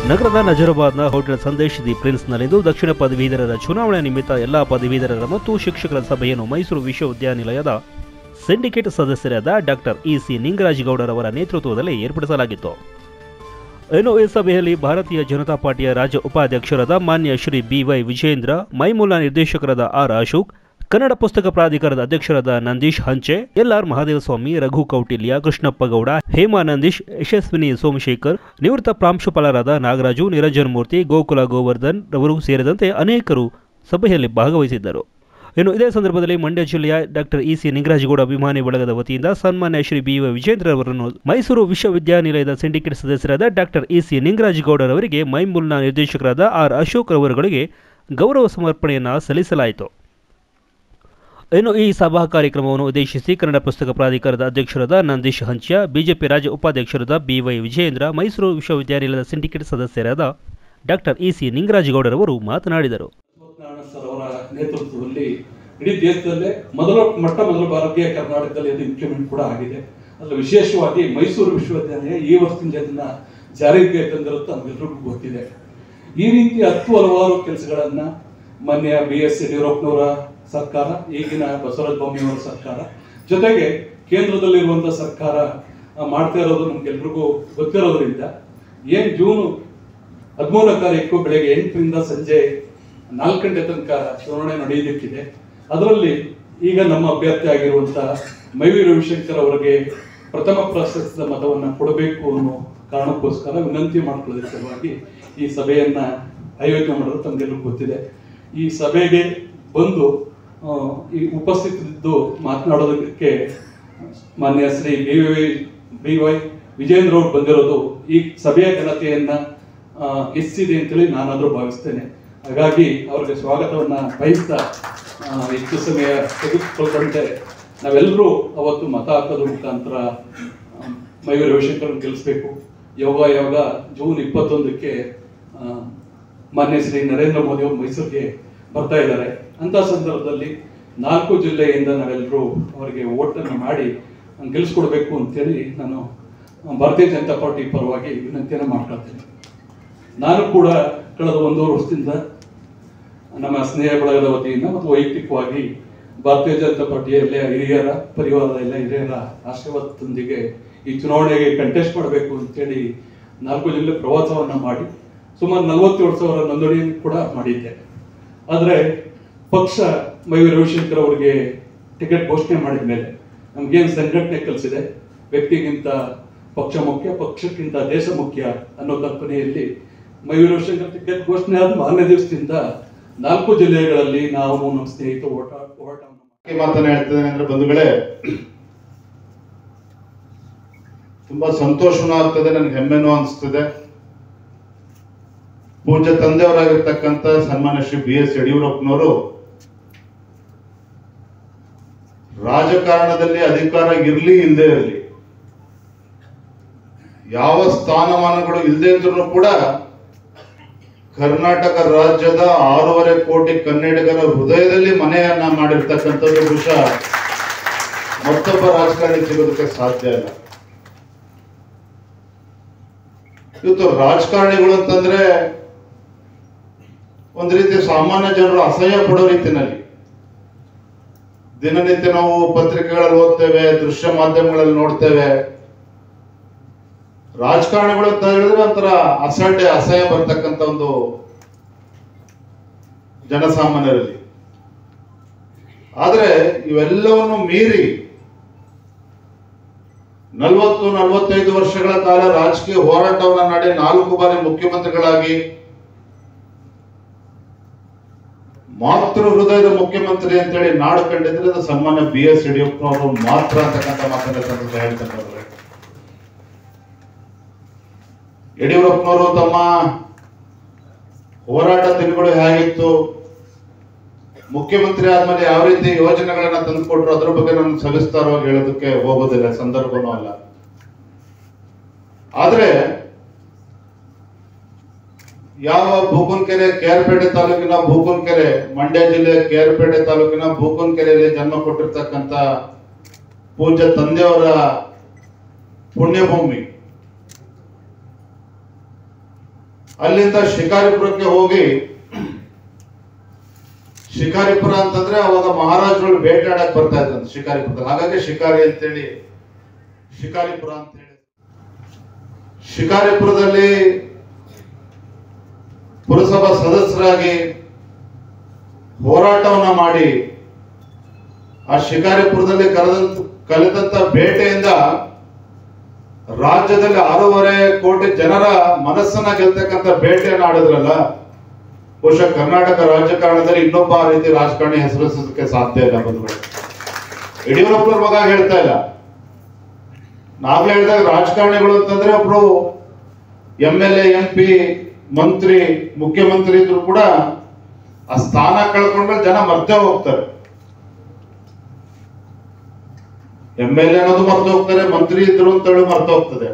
ನಗರದ ನಜರಾಬಾದ್ನ hotel Sandesh the ಪ್ರಿನ್ಸ್ನಲ್ಲಿಂದು ದಕ್ಷಿಣ ಪದವೀಧರರ ಚುನಾವಣೆ ನಿಮಿತ್ತ ಎಲ್ಲಾ ಪದವೀಧರರ ಮತ್ತು ಶಿಕ್ಷಕರ ಸಭೆಯನ್ನು ಮೈಸೂರು ವಿಶ್ವವಿದ್ಯಾನಿಲಯದ ಸಿಂಡಿಕೇಟ್ ಸದಸ್ಯರಾದ ಡಾಕ್ಟರ್ ಇ.ಸಿ. ನಿಂಗರಾಜಗೌಡರವರ ನೇತೃತ್ವದಲ್ಲಿ ಏರ್ಪಡಿಸಲಾಗಿತ್ತು. ಇನ್ನು ಈ ಸಭೆಯಲ್ಲಿ ಭಾರತೀಯ ಜನತಾ ಪಾರ್ಟಿಯ ರಾಜ್ಯ ಉಪಾಧ್ಯಕ್ಷರಾದ ಮಾನ್ಯ ಶ್ರೀ ಬಿ.ವೈ. ವಿಜೇಂದ್ರ, ಮೈಮೂಲ ನಿರ್ದೇಶಕರಾದ ಆರ್. ಅಶೋಕ್, ಕನ್ನಡ ಪುಸ್ತಕ ಪ್ರಾಧಿಕಾರದ ಅಧ್ಯಕ್ಷರಾದ ನಂದೀಶ್ ಹಂಚೆ, ಎಲ್.ಆರ್. ಮಹಾದೇವಸ್ವಾಮಿ, ರಘು ಕೌಟಿಲ್ಯ, ಕೃಷ್ಣಪ್ಪ ಗೌಡ, ಹೇಮಾ ನಂದೀಶ್, ಯಶಸ್ವಿನಿ ಸೋಮಶೇಖರ್, ನಿವೃತ್ತ ಪ್ರಾಂಶುಪಾಲರಾದ ನಾಗರಾಜು, ನಿರಂಜನ್ ಮೂರ್ತಿ, ಗೋಕುಲ ಗೋವರ್ಧನ್ ರವರು ಸೇರಿದಂತೆ ಅನೇಕರು ಸಭೆಯಲ್ಲಿ ಭಾಗವಹಿಸಿದ್ದರು. ಇನ್ನು ಇದೇ ಸಂದರ್ಭದಲ್ಲಿ ಮಂಡ್ಯ ಜಿಲ್ಲೆಯ ಡಾಕ್ಟರ್ ಇ.ಸಿ. ನಿಂಗರಾಜಗೌಡ ಅಭಿಮಾನಿ ಬಳಗದ ವತಿಯಿಂದ ಸನ್ಮಾನ್ಯ ಶ್ರೀ ಬಿ.ವೈ. ವಿಜೇಂದ್ರ ಅವರನ್ನು ಮೈಸೂರು ವಿಶ್ವವಿದ್ಯಾನಿಲಯದ ಸಿಂಡಿಕೇಟ್ ಸದಸ್ಯರಾದ ಡಾಕ್ಟರ್ ಇ.ಸಿ. ನಿಂಗರಾಜಗೌಡರವರಿಗೆ, ಮೈಮೂಲ್ನ ನಿರ್ದೇಶಕರಾದ ಆರ್. ಅಶೋಕ್ ರವರುಗಳಿಗೆ ಗೌರವ ಸಮರ್ಪಣೆಯನ್ನು ಸಲ್ಲಿಸಲಾಯಿತು. ಇನ್ನು ಈ ಸಭಾ ಕಾರ್ಯಕ್ರಮವನ್ನು ಉದ್ದೇಶಿಸಿ ಕನ್ನಡ ಪುಸ್ತಕ ಪ್ರಾಧಿಕಾರದ ಅಧ್ಯಕ್ಷರಾದ ನಂದೀಶ್ ಹಂಚ್ಯ, ಬಿಜೆಪಿ ರಾಜ್ಯ ಉಪಾಧ್ಯಕ್ಷರಾದ ಬಿ.ವೈ. ವಿಜೇಂದ್ರ, ಮೈಸೂರು ವಿಶ್ವವಿದ್ಯಾನಿಲಯದ ಸಿಂಡಿಕೇಟ್ ಸದಸ್ಯರಾದ ಡಾಕ್ಟರ್ ಇ.ಸಿ. ನಿಂಗರಾಜಗೌಡರವರು ಮಾತನಾಡಿದರು. ನೇತೃತ್ವದಲ್ಲಿ ಇಡೀ ದೇಶದಲ್ಲೇ ಮೊದಲ ಬಾರಿಗೆ ಕರ್ನಾಟಕದಲ್ಲಿ ಅದು ಇಂಪ್ಲಿಮೆಂಟ್ ಕೂಡ ಆಗಿದೆ. ಅದರಲ್ಲಿ ವಿಶೇಷವಾಗಿ ಮೈಸೂರು ವಿಶ್ವವಿದ್ಯಾಲಯ ಈ ವರ್ಷದಿಂದ ಅದನ್ನ ಜಾರಿಗೆ ತಂದಿರುತ್ತೆ ನಮಗೆಲ್ಲರಿಗೂ ಗೊತ್ತಿದೆ. ಈ ರೀತಿ ಹಲವಾರು ಕೆಲಸಗಳನ್ನ ಮಾನ್ಯ ಬಿ.ಎಸ್. ಯಡಿಯೂರಪ್ಪನವರ ಸರ್ಕಾರ, ಈಗಿನ ಬಸವರಾಜ ಬೊಮ್ಮಾಯಿಯವರ ಸರ್ಕಾರ, ಜೊತೆಗೆ ಕೇಂದ್ರದಲ್ಲಿರುವಂತಹ ಸರ್ಕಾರ ಮಾಡ್ತಾ ಇರೋದು ನಮ್ಗೆಲ್ರಿಗೂ ಗೊತ್ತಿರೋದ್ರಿಂದ ಜೂನ್ 13ನೇ ತಾರೀಕು ಬೆಳಗ್ಗೆ 8ರಿಂದ ಸಂಜೆ 4 ಗಂಟೆ ತನಕ ಚುನಾವಣೆ ನಡೆಯೋದಕ್ಕಿದೆ. ಅದರಲ್ಲಿ ಈಗ ನಮ್ಮ ಅಭ್ಯರ್ಥಿ ಆಗಿರುವಂತಹ ಮೈವಿ ರವಿಶಂಕರ್ ಅವರಿಗೆ ಪ್ರಥಮ ಪ್ರಾಶಸ್ತ್ಯದ ಮತವನ್ನು ಕೊಡಬೇಕು ಅನ್ನೋ ಕಾರಣಕ್ಕೋಸ್ಕರ ವಿನಂತಿ ಮಾಡ್ಕೊಳ್ಳೋದ್ರ ಸಲುವಾಗಿ ಈ ಸಭೆಯನ್ನ ಆಯೋಜನೆ ಮಾಡೋದು ತಮಗೆಲ್ಲರಿಗೂ ಗೊತ್ತಿದೆ. ಈ ಸಭೆಗೆ ಬಂದು ಈ ಉಪಸ್ಥಿತರಿದ್ದು ಮಾತನಾಡೋದಕ್ಕೆ ಮಾನ್ಯ ಶ್ರೀ ಬಿ.ವೈ. ವಿಜೇಂದ್ರ ಅವರು ಬಂದಿರೋದು ಈ ಸಭೆಯ ಘನತೆಯನ್ನ ಹೆಚ್ಚಿದೆ ಅಂತೇಳಿ ನಾನಾದ್ರೂ ಭಾವಿಸ್ತೇನೆ. ಹಾಗಾಗಿ ಅವ್ರಿಗೆ ಸ್ವಾಗತವನ್ನ ಬಯಸ್ತಾ ಹೆಚ್ಚು ಸಮಯ ತೆಗೆದುಕೊಳ್ಳದೆ ನಾವೆಲ್ಲರೂ ಅವತ್ತು ಮತ ಹಾಕೋದ್ರ ಮುಖಾಂತರ ಮೈವಿ ರವಿಶಂಕರ್ ಗೆಲ್ಲಿಸಬೇಕು. ಯೋಗ ಜೂನ್ 21ಕ್ಕೆ ಮಾನ್ಯ ಶ್ರೀ ನರೇಂದ್ರ ಮೋದಿ ಅವರು ಮೈಸೂರಿಗೆ ಬರ್ತಾ ಇದ್ದಾರೆ. ಅಂತ ಸಂದರ್ಭದಲ್ಲಿ 4 ಜಿಲ್ಲೆಯಿಂದ ನಾವೆಲ್ಲರೂ ಅವರಿಗೆ ಓಟನ್ನು ಮಾಡಿ ಗೆಲ್ಲಿಸ್ಕೊಡ್ಬೇಕು ಅಂತೇಳಿ ನಾನು ಭಾರತೀಯ ಜನತಾ ಪಾರ್ಟಿ ಪರವಾಗಿ ವಿನಂತಿಯನ್ನು ಮಾಡ್ಕೊಳ್ತೇನೆ. ನಾನು ಕೂಡ ಕಳೆದ 1.5 ವರ್ಷದಿಂದ ನಮ್ಮ ಸ್ನೇಹ ಬಳಗದ ವತಿಯಿಂದ ಮತ್ತು ವೈಯಕ್ತಿಕವಾಗಿ ಭಾರತೀಯ ಜನತಾ ಪಾರ್ಟಿಯ ಎಲ್ಲ ಹಿರಿಯರ ಪರಿವಾರದ ಎಲ್ಲ ಹಿರಿಯರ ಆಶೀರ್ವಾದದೊಂದಿಗೆ ಈ ಚುನಾವಣೆಗೆ ಕಂಟೆಸ್ಟ್ ಮಾಡಬೇಕು ಅಂತೇಳಿ 4 ಜಿಲ್ಲೆ ಪ್ರವಾಸವನ್ನ ಮಾಡಿ ಸುಮಾರು 47,000 ನೋಂದಣಿಯನ್ನು ಕೂಡ ಮಾಡಿದ್ದೆ. ಆದರೆ ಪಕ್ಷ ಮೈವಿ ರವಿಶಂಕರ್ ಅವರಿಗೆ ಟಿಕೆಟ್ ಘೋಷಣೆ ಮಾಡಿದ ಮೇಲೆ ನಮ್ಗೇನು ಸಂಘಟನೆ ಕಲಿಸಿದೆ, ವ್ಯಕ್ತಿಗಿಂತ ಪಕ್ಷ ಮುಖ್ಯ, ಪಕ್ಷಕ್ಕಿಂತ ದೇಶ ಮುಖ್ಯ ಅನ್ನೋ ಕಲ್ಪನೆಯಲ್ಲಿ ಮೈವಿ ರವಿಶಂಕರ್ ಟಿಕೆಟ್ ಘೋಷಣೆ ಆದ ಮಾರನೇ ದಿವಸದಿಂದ 4 ಜಿಲ್ಲೆಗಳಲ್ಲಿ ನಾವು ನಮ್ಮ ಸ್ನೇಹಿತರು ಹೋರಾಟ ಮಾತನ್ನ ಹೇಳ್ತೇನೆ ಅಂದ್ರೆ ಬಂಧುಗಳೇ, ತುಂಬಾ ಸಂತೋಷನೂ ಆಗ್ತದೆ, ನನ್ಗೆ ಹೆಮ್ಮೆನೂ ಅನಿಸ್ತದೆ. ಪೂಜ್ಯ ತಂದೆಯವರಾಗಿರ್ತಕ್ಕಂಥ ಸನ್ಮಾನ್ಯ ಶ್ರೀ ಬಿ.ಎಸ್. ಯಡಿಯೂರಪ್ಪನವರು ರಾಜಕಾರಣದಲ್ಲಿ ಅಧಿಕಾರ ಇರ್ಲಿ ಇಲ್ಲದೆ ಇರಲಿ, ಯಾವ ಸ್ಥಾನಮಾನಗಳು ಇಲ್ಲದೆ ಇದ್ರೂ ಕೂಡ ಕರ್ನಾಟಕ ರಾಜ್ಯದ 6.5 ಕೋಟಿ ಕನ್ನಡಿಗರ ಹೃದಯದಲ್ಲಿ ಮನೆಯನ್ನ ಮಾಡಿರ್ತಕ್ಕಂಥದ್ದು ಬಹುಶಃ ಮತ್ತೊಬ್ಬ ರಾಜಕಾರಣಿ ಸಿಗೋದಕ್ಕೆ ಸಾಧ್ಯ ಇಲ್ಲ. ಇವತ್ತು ರಾಜಕಾರಣಿಗಳು ಅಂತಂದ್ರೆ ಒಂದು ರೀತಿ ಸಾಮಾನ್ಯ ಜನರು ಅಸಹ್ಯ ಪಡೋ ರೀತಿಯಲ್ಲಿ ದಿನನಿತ್ಯ ನಾವು ಪತ್ರಿಕೆಗಳಲ್ಲಿ ಓದ್ತೇವೆ, ದೃಶ್ಯ ಮಾಧ್ಯಮಗಳಲ್ಲಿ ನೋಡ್ತೇವೆ. ರಾಜಕಾರಣಿಗಳು ಅಂತ ಹೇಳಿದ್ರೆ ಒಂಥರ ಅಸಹ್ಯ ಬರ್ತಕ್ಕಂಥ ಒಂದು ಜನಸಾಮಾನ್ಯರಲ್ಲಿ. ಆದ್ರೆ ಇವೆಲ್ಲವನ್ನು ಮೀರಿ 40-45 ವರ್ಷಗಳ ಕಾಲ ರಾಜಕೀಯ ಹೋರಾಟವನ್ನ ಮಾಡಿ 4 ಬಾರಿ ಮುಖ್ಯಮಂತ್ರಿಗಳಾಗಿ ಮಾತೃ ಹೃದಯದ ಮುಖ್ಯಮಂತ್ರಿ ಅಂತೇಳಿ ನಾಡು ಕಂಡಿದ್ರೆ ಅದು ಸನ್ಮಾನ್ಯ ಬಿ.ಎಸ್. ಯಡಿಯೂರಪ್ಪನವರು ಮಾತ್ರ ಅಂತಕ್ಕಂಥ ಮಾತನ್ನ ಹೇಳ್ತಕ್ಕಂಥವ್ರೆ. ಯಡಿಯೂರಪ್ಪನವರು ತಮ್ಮ ಹೋರಾಟ ದಿನಗಳು ಹೇಗಿತ್ತು, ಮುಖ್ಯಮಂತ್ರಿ ಆದ್ಮೇಲೆ ಯಾವ ರೀತಿ ಯೋಜನೆಗಳನ್ನ ತಂದುಕೊಟ್ರು, ಅದ್ರ ಬಗ್ಗೆ ನಾನು ಸವಿಸ್ತಾರವಾಗಿ ಹೇಳೋದಕ್ಕೆ ಹೋಗೋದಿಲ್ಲ, ಸಂದರ್ಭನೂ ಅಲ್ಲ. ಆದ್ರೆ ಯಾವ ಬೂಕನಕೆರೆ, ಕೇರ್ಪೇಟೆ ತಾಲೂಕಿನ ಬೂಕನಕೆರೆ, ಮಂಡ್ಯ ಜಿಲ್ಲೆಯ ಕೇರ್ಪೇಟೆ ತಾಲೂಕಿನ ಬೂಕನಕೆರೆಯಲ್ಲಿ ಜನ್ಮ ಕೊಟ್ಟಿರ್ತಕ್ಕಂಥ ಪೂಜ್ಯ ತಂದೆಯವರ ಪುಣ್ಯಭೂಮಿ ಅಲ್ಲಿಂದ ಶಿಕಾರಿಪುರಕ್ಕೆ ಹೋಗಿ, ಶಿಕಾರಿಪುರ ಅಂತಂದ್ರೆ ಅವಾಗ ಮಹಾರಾಜರು ಬೇಟೆಯಾಡಕ್ ಬರ್ತಾ ಇದ್ರಂತೆ ಶಿಕಾರಿಪುರದಲ್ಲಿ, ಹಾಗಾಗಿ ಶಿಕಾರಿ ಅಂತೇಳಿ ಶಿಕಾರಿಪುರ ಅಂತ ಹೇಳಿ. ಶಿಕಾರಿಪುರದಲ್ಲಿ ಪುರಸಭಾ ಸದಸ್ಯರಾಗಿ ಹೋರಾಟವನ್ನ ಮಾಡಿ ಆ ಶಿಕಾರಿಪುರದಲ್ಲಿ ಕಲಿತಂತ ಬೇಟೆಯಿಂದ ರಾಜ್ಯದಲ್ಲಿ 6.5 ಕೋಟಿ ಜನರ ಮನಸ್ಸನ್ನ ಗೆಲ್ತಕ್ಕಂಥ ಬೇಟೆಯನ್ನು ಆಡಿದ್ರಲ್ಲ, ಬಹುಶಃ ಕರ್ನಾಟಕ ರಾಜಕಾರಣದಲ್ಲಿ ಇನ್ನೊಬ್ಬ ಆ ರೀತಿ ರಾಜಕಾರಣಿ ಹೆಸರಿಸೋದಕ್ಕೆ ಸಾಧ್ಯ ಇಲ್ಲ. ಬಂಧುಗಳು, ಯಡಿಯೂರಪ್ಪನವ್ರ ಮಗ ಹೇಳ್ತಾ ಇಲ್ಲ, ನಾವ್ಲೇ ಹೇಳಿದಾಗ ರಾಜಕಾರಣಿಗಳು ಅಂತಂದ್ರೆ ಒಬ್ರು MLA, MP, ಮಂತ್ರಿ, ಮುಖ್ಯಮಂತ್ರಿ ಇದ್ರು ಕೂಡ ಆ ಸ್ಥಾನ ಕಳ್ಕೊಂಡ್ಮೇಲೆ ಜನ ಮರ್ತೇ ಹೋಗ್ತಾರೆ. MLA ಅನ್ನೋದು ಮರ್ತು ಹೋಗ್ತಾರೆ, ಮಂತ್ರಿ ಇದ್ರು ಅಂತೇಳಿ ಮರ್ತು ಹೋಗ್ತದೆ.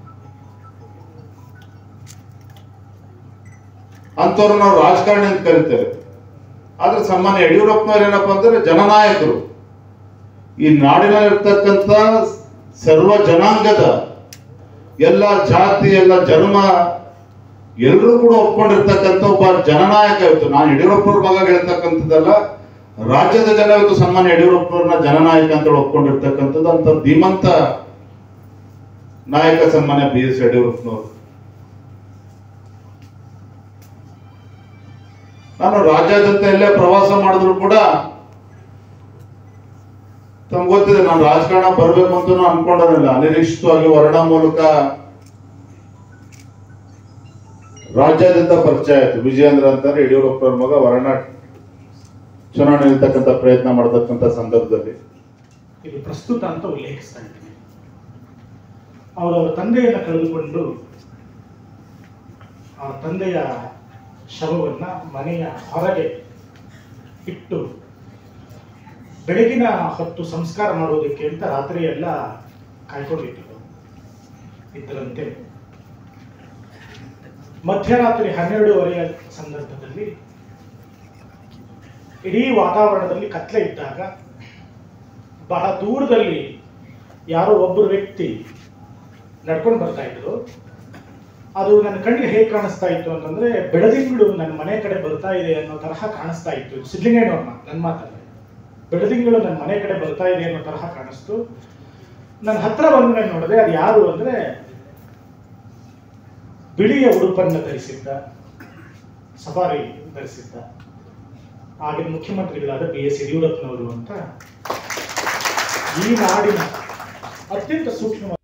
ಅಂತವ್ರು ನಾವು ರಾಜಕಾರಣಿ ಅಂತ ಕರಿತೇವೆ. ಆದ್ರೆ ಸಾಮಾನ್ಯ ಯಡಿಯೂರಪ್ಪನವ್ರು ಏನಪ್ಪಾ ಅಂದ್ರೆ ಜನನಾಯಕರು. ಈ ನಾಡಿನಲ್ಲಿರ್ತಕ್ಕಂಥ ಸರ್ವ ಜನಾಂಗದ ಎಲ್ಲ ಜಾತಿ, ಎಲ್ಲ ಜನ್ಮ, ಎಲ್ಲರೂ ಕೂಡ ಒಪ್ಕೊಂಡಿರ್ತಕ್ಕಂಥ ಒಬ್ಬ ಜನನಾಯಕ. ಇವತ್ತು ನಾನು ಯಡಿಯೂರಪ್ಪನವ್ರ ಮಗ ಹೇಳ್ತಕ್ಕಂಥದ್ದಲ್ಲ, ರಾಜ್ಯದ ಜನ ಇವತ್ತು ಸನ್ಮಾನ್ಯ ಯಡಿಯೂರಪ್ಪನವ್ರನ್ನ ಜನನಾಯಕ ಅಂತ ಒಪ್ಕೊಂಡಿರ್ತಕ್ಕಂಥದ್ದು. ಅಂತ ಧೀಮಂತ ನಾಯಕ ಸನ್ಮಾನ್ಯ BS ಯಡಿಯೂರಪ್ಪನವರು. ನಾನು ರಾಜ್ಯಾದ್ಯಂತ ಎಲ್ಲೇ ಪ್ರವಾಸ ಮಾಡಿದ್ರು ಕೂಡ ತಮ್ಗೆ ಗೊತ್ತಿದೆ, ನಾನು ರಾಜಕಾರಣ ಬರ್ಬೇಕು ಅಂತ ಅನ್ಕೊಂಡಿರಲಿಲ್ಲ. ಅನಿರೀಕ್ಷಿತವಾಗಿ ವರ್ಣ ಮೂಲಕ ರಾಜ್ಯಾದ್ಯಂತ ಪರಿಚಯ ಆಯ್ತು. ವಿಜಯೇಂದ್ರ ಅಂತಾರೆ ಯಡಿಯೂರಪ್ಪನವ್ರ ಮಗ, ವರ್ಣ ಚುನಾವಣೆ ನಿಲ್ತಕ್ಕಂಥ ಪ್ರಯತ್ನ ಮಾಡತಕ್ಕಂಥ ಸಂದರ್ಭದಲ್ಲಿ ಇದು ಪ್ರಸ್ತುತ ಅಂತ ಉಲ್ಲೇಖಿಸ್ತಾ ಇದ್ದೀನಿ. ಅವರವರ ತಂದೆಯನ್ನು ಕಳೆದುಕೊಂಡು ಆ ತಂದೆಯ ಶವವನ್ನ ಮನೆಯ ಹೊರಗೆ ಇಟ್ಟು ಬೆಳಗಿನ ಹೊತ್ತು ಸಂಸ್ಕಾರ ಮಾಡುವುದಕ್ಕೆ ಅಂತ ರಾತ್ರಿ ಎಲ್ಲ ಇದ್ದರಂತೆ. ಮಧ್ಯರಾತ್ರಿ 12:30 ಸಂದರ್ಭದಲ್ಲಿ ಇಡೀ ವಾತಾವರಣದಲ್ಲಿ ಕತ್ಲೆ ಇದ್ದಾಗ ಬಹಳ ದೂರದಲ್ಲಿ ಯಾರೋ ಒಬ್ಬರು ವ್ಯಕ್ತಿ ನಡ್ಕೊಂಡು ಬರ್ತಾ ಇದ್ರು. ಅದು ನನ್ನ ಕಣ್ಣಿಗೆ ಹೇಗೆ ಕಾಣಿಸ್ತಾ ಇತ್ತು ಅಂತಂದ್ರೆ, ಬೆಳದಿಂಗಳು ನನ್ನ ಮನೆ ಕಡೆ ಬರ್ತಾ ಇದೆ ಅನ್ನೋ ತರಹ ಕಾಣಿಸ್ತಾ ಇತ್ತು. ಸಿದ್ಲಿಂಗಯ್ಯನವ್ರನ್ನ ನನ್ನ ಮಾತಲ್ಲಿ, ಬೆಳದಿಂಗಳು ನನ್ನ ಮನೆ ಕಡೆ ಬರ್ತಾ ಇದೆ ಅನ್ನೋ ತರಹ ಕಾಣಿಸ್ತು. ನನ್ನ ಹತ್ರ ಬಂದ ಮೇಲೆ ನೋಡಿದೆ, ಅದು ಯಾರು ಅಂದ್ರೆ ಬಿಳಿಯ ಉಡುಪನ್ನು ಧರಿಸಿದ್ದ, ಸಫಾರಿ ಧರಿಸಿದ್ದ ಆಗಿನ ಮುಖ್ಯಮಂತ್ರಿಗಳಾದ BS ಯಡಿಯೂರಪ್ಪನವರು ಅಂತ ಈ ನಾಡಿನ ಅತ್ಯಂತ ಸೂಕ್ಷ್ಮ